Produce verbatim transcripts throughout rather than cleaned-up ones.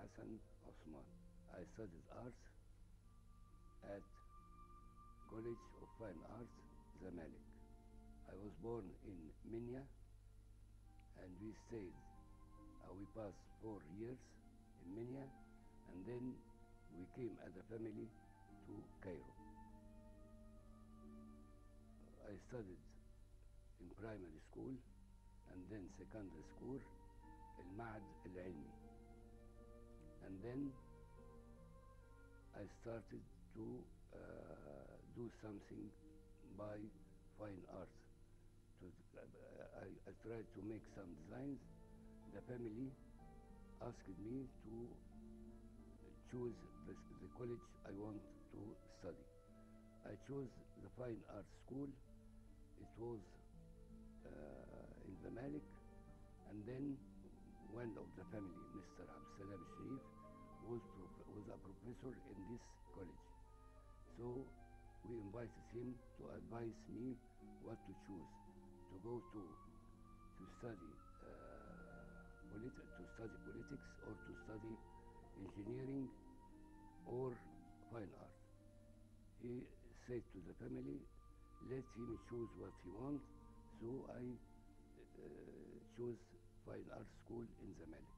Hassan Osman. I studied art at College of Fine Arts, Zamalek. I was born in Minya, and we stayed, uh, we passed four years in Minya, and then we came as a family to Cairo. I studied in primary school and then secondary school, Al-Ma'had Al-Ilmi. And then I started to uh, do something by fine art. To, uh, I, I tried to make some designs. The family asked me to choose the, the college I want to study. I chose the Fine Arts School. It was uh, in Zamalek, and then one of the family, Mister Abdsalam Sharif, was, was a professor in this college. So we invited him to advise me what to choose, to go to to study uh, politi to study politics, or to study engineering or fine art. He said to the family, let him choose what he wants. So I uh, chose Fine Art School in Zamalek.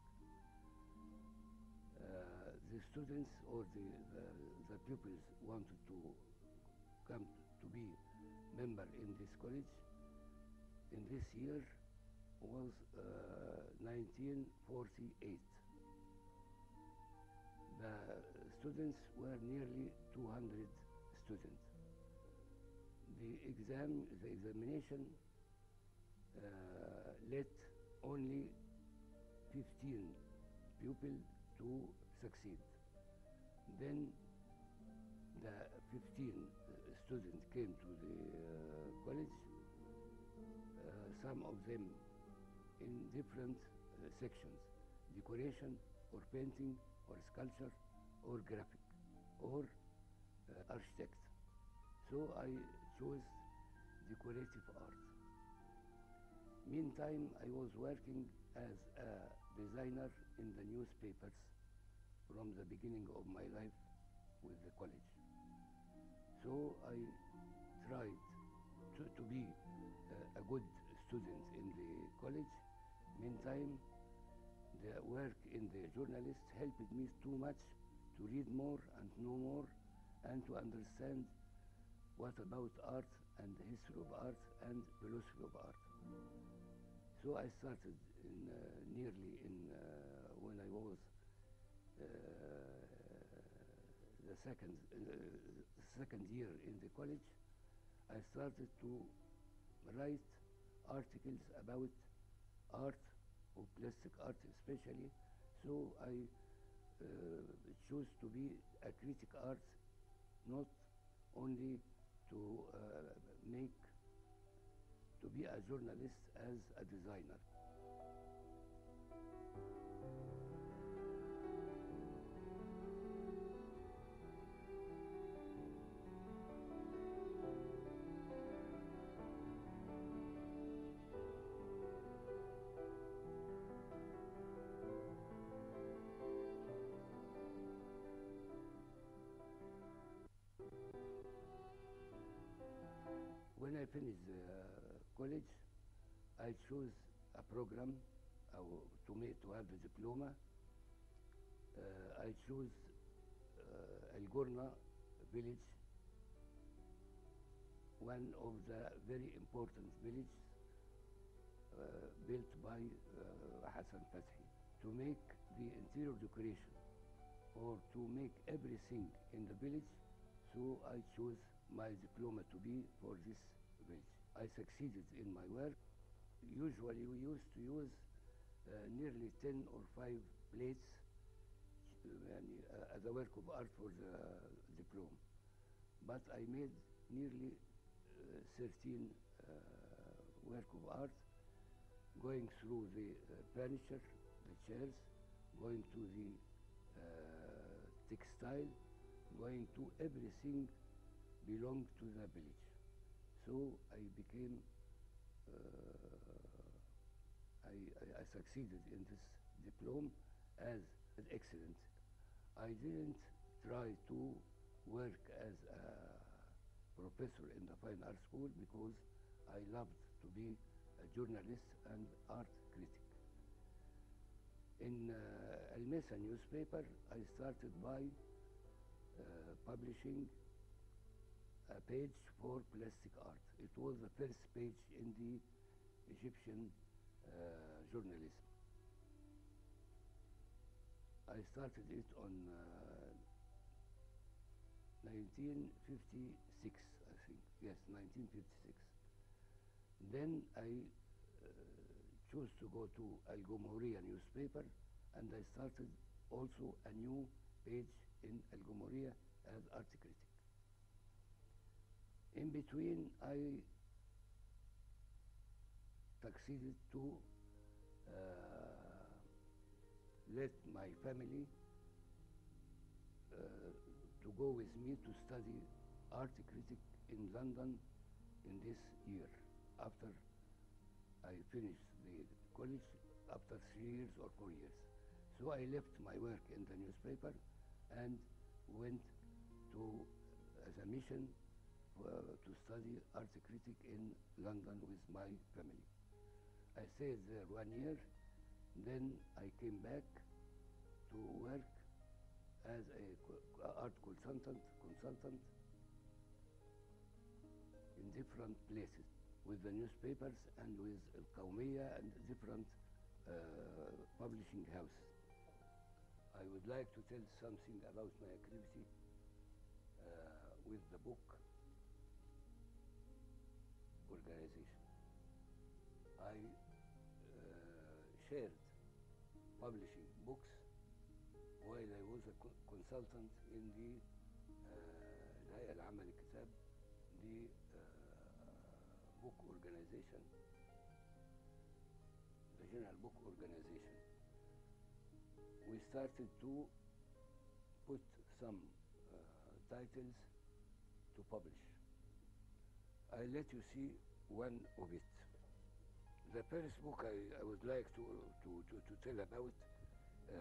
Uh, the students or the, the, the pupils wanted to come to be member in this college. In this year was uh, nineteen forty-eight. The students were nearly two hundred students. The exam, the examination uh, let only fifteen pupils to succeed. Then the fifteen uh, students came to the uh, college, uh, some of them in different uh, sections, decoration or painting or sculpture or graphic or uh, architect. So I chose decorative art. Meantime, I was working as a designer in the newspapers from the beginning of my life with the college. So I tried to, to be uh, a good student in the college. Meantime, the work in the journalist helped me too much to read more and know more and to understand what about art and the history of art and philosophy of art. So I started in, uh, nearly in uh, when I was uh, the second uh, second year in the college. I started to write articles about art, of plastic art especially. So I uh, chose to be a critic art, not only to uh, make, to be a journalist as a designer. When I finished uh, college, I chose a program uh, to make to have the diploma. Uh, I chose uh, El Gorna village, one of the very important villages uh, built by uh, Hassan Fathi, to make the interior decoration or to make everything in the village. So I chose my diploma to be for this village. I succeeded in my work. Usually we used to use uh, nearly ten or five plates uh, as a work of art for the diploma. But I made nearly uh, thirteen uh, work of art, going through the uh, furniture, the chairs, going to the uh, textile, going to everything belonged to the village. So I became, uh, I, I, I succeeded in this diploma as excellent. I didn't try to work as a professor in the fine art school because I loved to be a journalist and art critic. In uh, El Mesa newspaper, I started by uh, publishing a page for plastic art. It was the first page in the Egyptian uh, journalism. I started it on uh, nineteen fifty-six, I think. Yes, nineteen fifty-six. Then I uh, chose to go to Al Gomhuriya newspaper, and I started also a new page in Al Gomhuriya as art critic. In between, I succeeded to uh, let my family uh, to go with me to study art critic in London in this year, after I finished the college, after three years or four years. So I left my work in the newspaper and went to, as a mission, uh, to study art critic in London with my family. I stayed there one year, then I came back to work as a art consultant, consultant in different places with the newspapers and with Al Qawmiya and different uh, publishing houses. I would like to tell something about my activity uh, with the book organization. I uh, shared publishing books while I was a co consultant in the الهيئة العامة للكتاب, the uh, book organization, the general book organization. We started to put some uh, titles to publish. I let you see one of it. The first book I, I would like to, to, to, to tell about uh,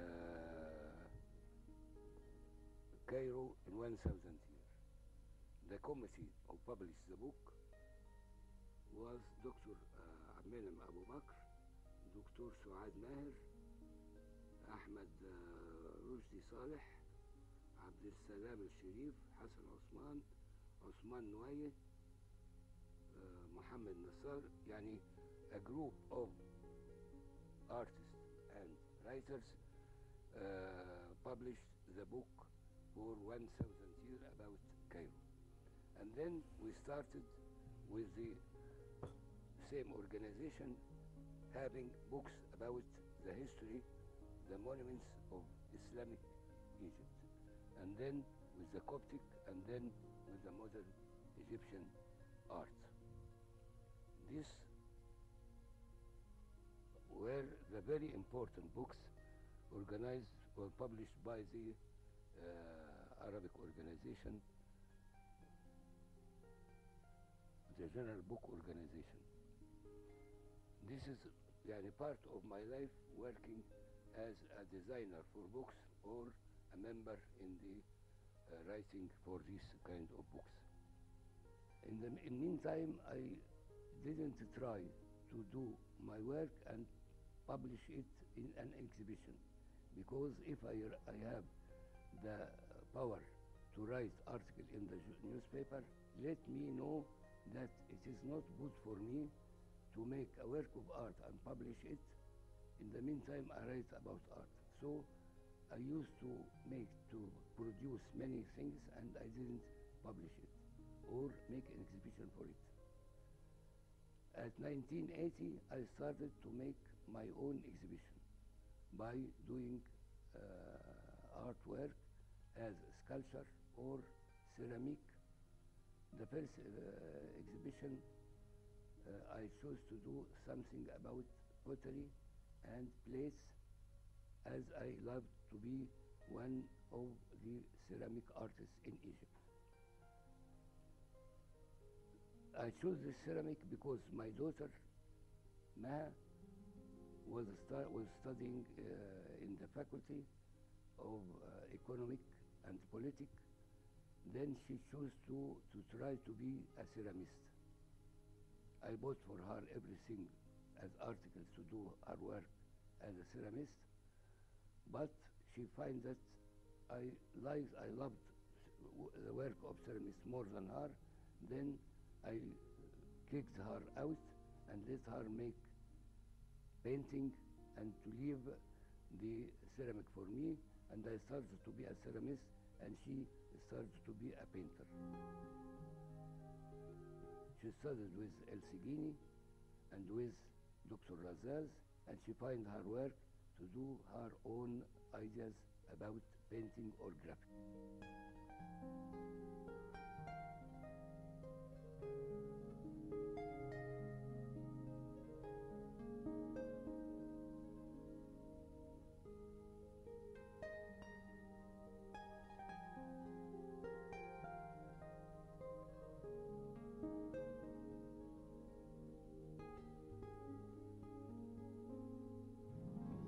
Cairo in one thousand years. The committee who published the book was Doctor uh, Abmenem Abu Bakr, Doctor Suad Maher, Ahmed uh, Rushdie Saleh, Abdel Salam al-Sharif, Hassan Osman, Osman Nouaye, uh, Mohammed Nassar, yani a group of artists and writers uh, published the book for one thousand years about Cairo. And then we started with the same organization having books about the history, the monuments of Islamic Egypt, and then with the Coptic, and then with the modern Egyptian art. These were the very important books organized or published by the uh, Arabic organization, the General Book Organization. This is yani, part of my life working as a designer for books or a member in the uh, writing for this kind of books. In the in meantime, I didn't try to do my work and publish it in an exhibition, because if I, I have the power to write article in the newspaper, let me know that it is not good for me to make a work of art and publish it. In the meantime, I write about art. So I used to make, to produce many things, and I didn't publish it or make an exhibition for it. At nineteen eighty, I started to make my own exhibition by doing uh, artwork as sculpture or ceramic. The first uh, exhibition, uh, I chose to do something about pottery and plates, as I loved to be one of the ceramic artists in Egypt. I chose this ceramic because my daughter, Maha, was, was studying uh, in the faculty of uh, economic and politic, then she chose to, to try to be a ceramist. I bought for her everything as articles to do her work as a ceramist, but she finds that I liked, I loved the work of ceramist more than her. Then I kicked her out and let her make painting and to leave the ceramic for me, and I started to be a ceramist and she started to be a painter. She studied with El Seguini and with Doctor Razaz, and she find her work to do her own ideas about painting or graphic.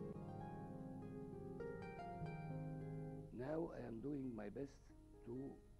Now I am doing my best to